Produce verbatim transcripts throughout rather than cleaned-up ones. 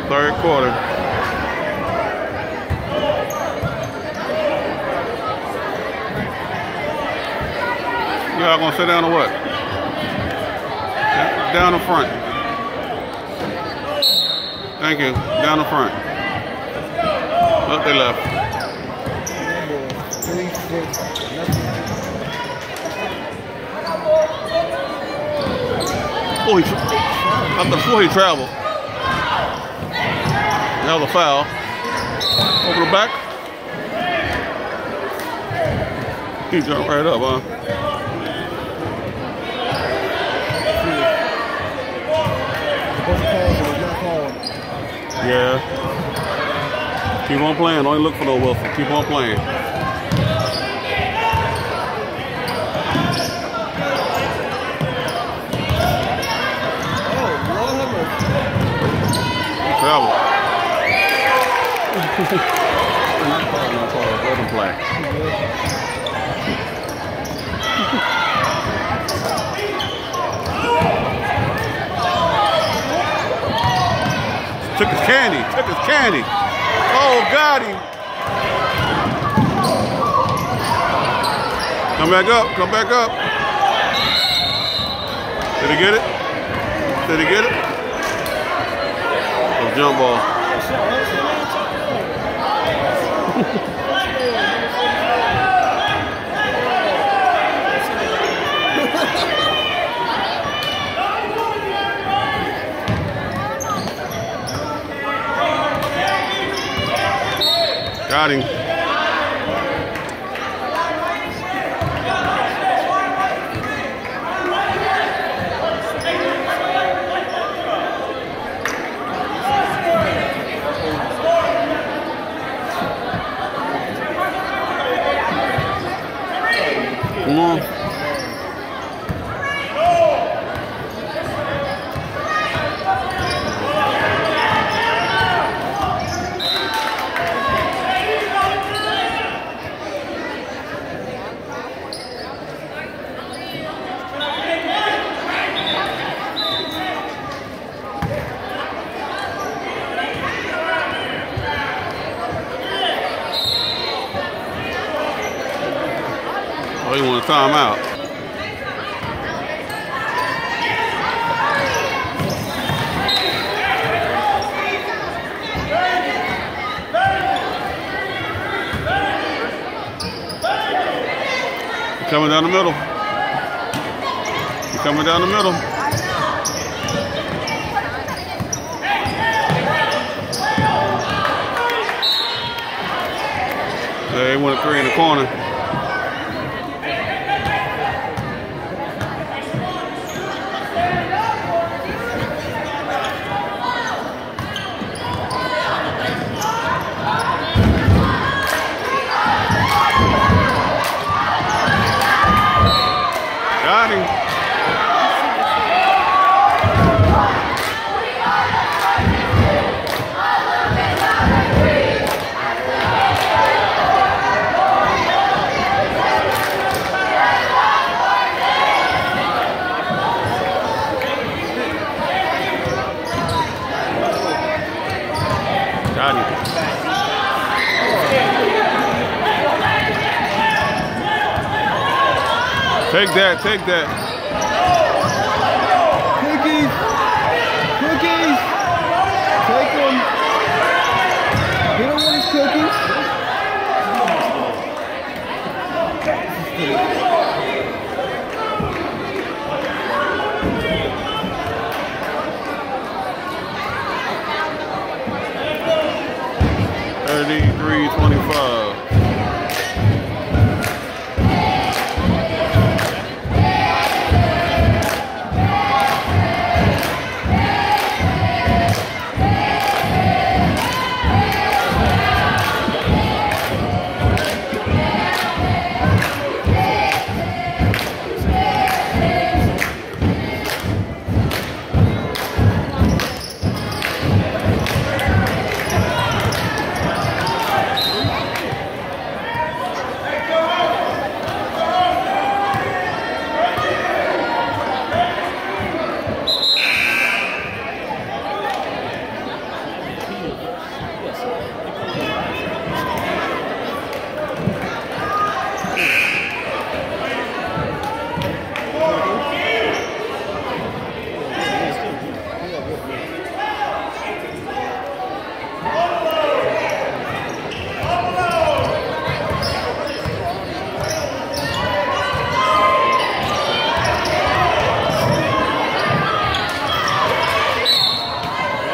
Third quarter. Y'all gonna sit down or what? Down the front. Thank you. Down the front. Up they left. Oh, he, up before he traveled. That was a foul. Over the back. He jumped right up, huh? Yeah. Keep on playing. Don't look for no whistle. Keep on playing. Travel. Let him play. Took his candy. Took his candy. Oh, got him. Come back up. Come back up. Did he get it? Did he get it? Oh, jump ball. Got him. Come on. Oh, you want a timeout? You're coming down the middle. You're coming down the middle. They went three in the corner. Got him. Got him. Take that, take that. Cookies! Cookies! Take them. You don't want his cookies? thirty-three twenty-five.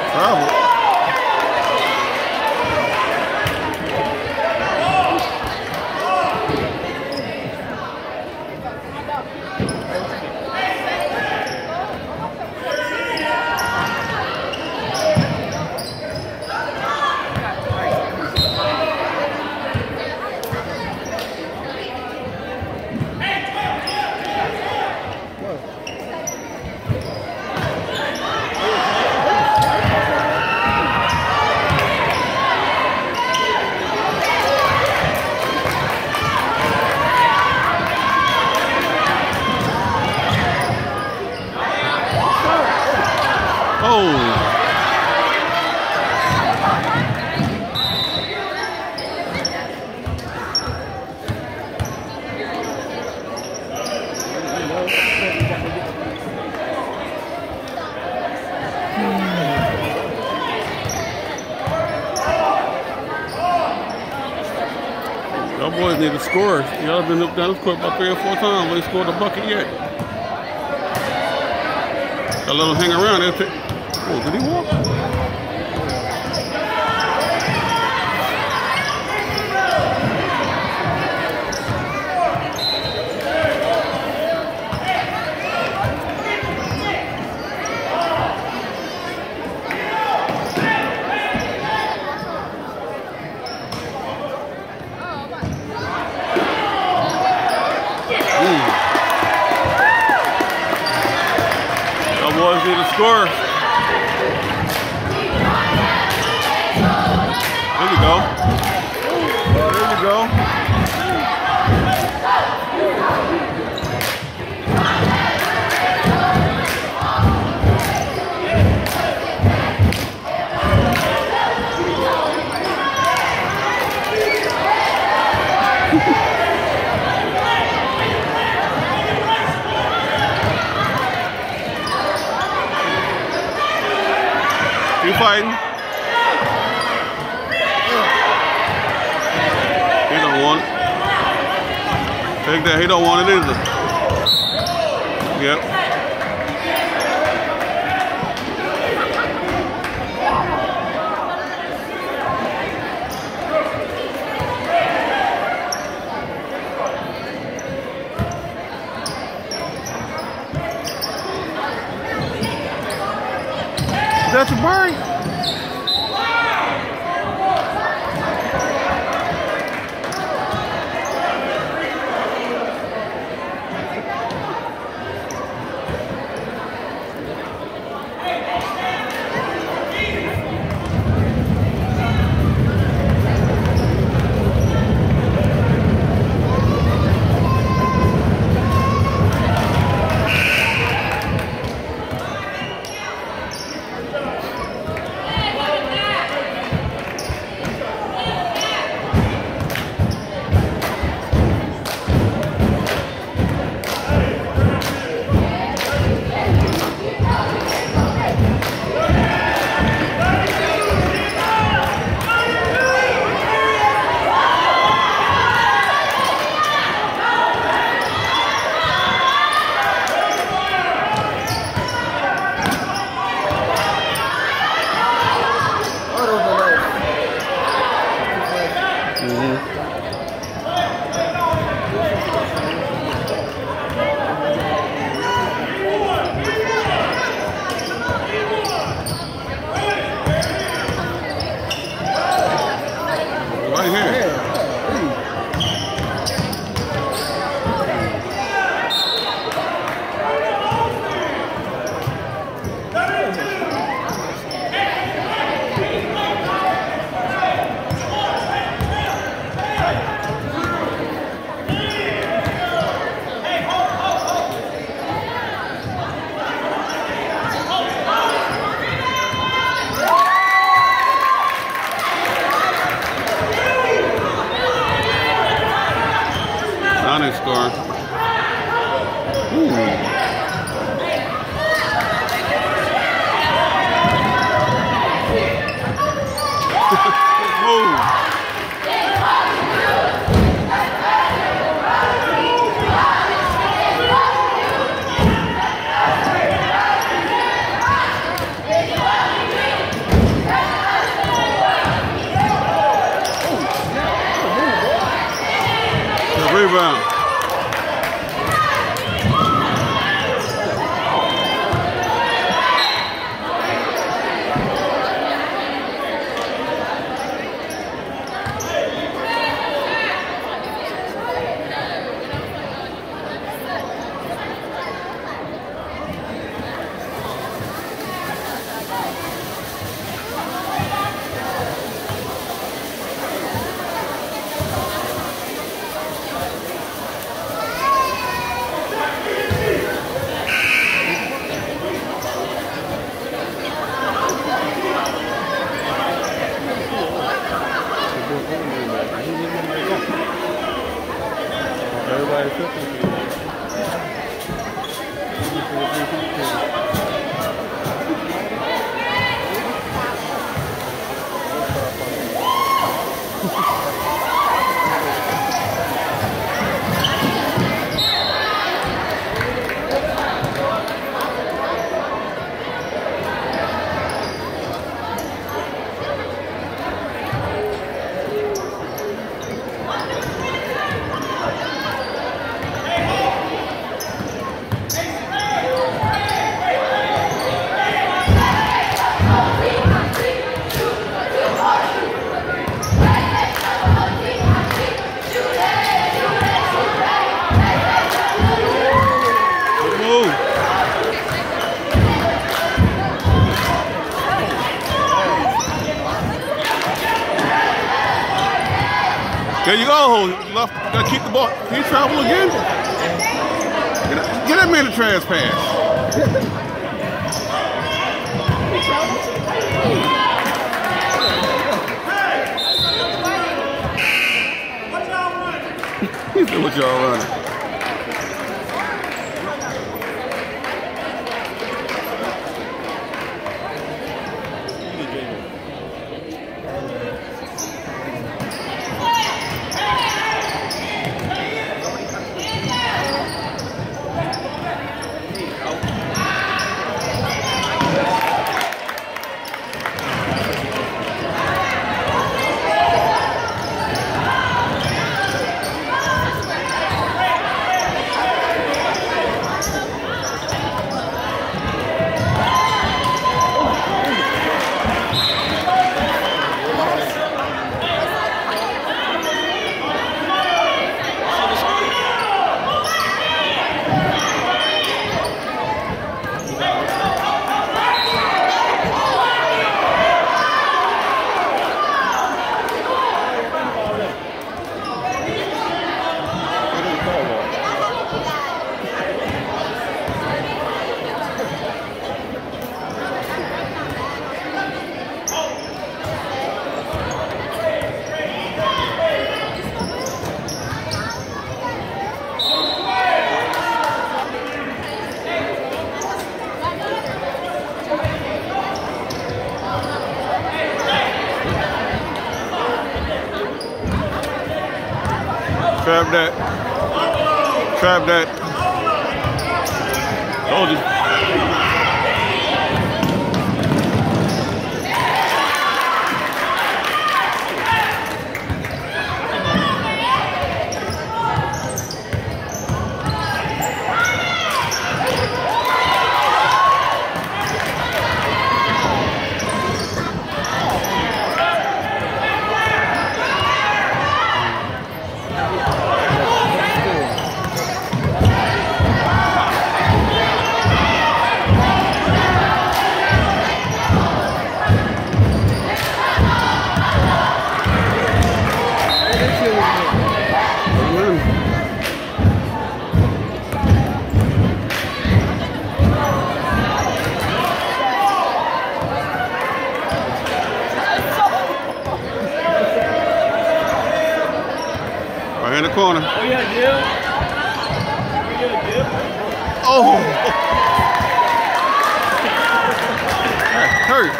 Travel. Y'all boys need to score. Y'all been up down this court about three or four times. They scored a bucket yet. Gotta let them hang around. They'll take. Oh, did he walk? Boys need to score. There you go. There you go. You fighting? He don't want it. Take that. He don't want it either. Yep. That's a bird. Nice score. Ooh. Rebound. Everybody fifty. There you go. Left, gotta keep the ball. Can you travel again? Get, get that man a trash pass. He said, what y'all running? Trap that. Trap that. Told you. In the corner. Oh, yeah, Jim. Yeah, Jim. Oh! Hurt.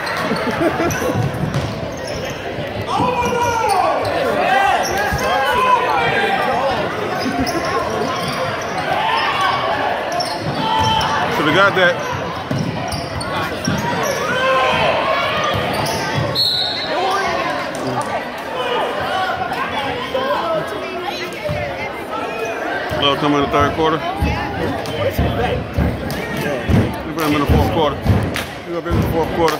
Should have got that. come in the third quarter? He put him in the fourth quarter. He's gonna be in the fourth quarter.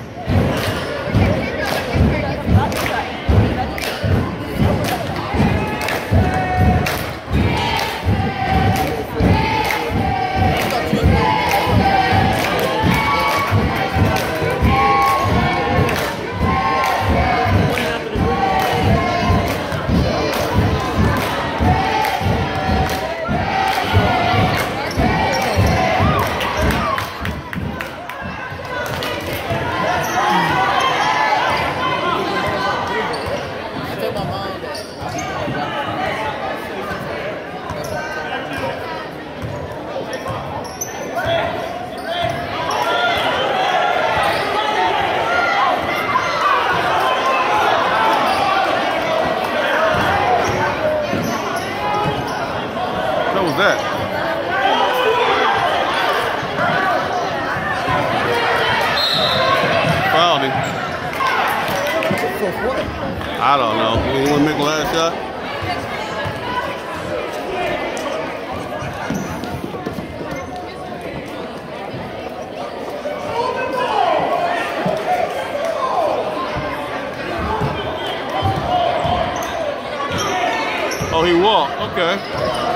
What was that? Fouled him. I don't know. You want to make the last shot? Oh, he walked. Okay.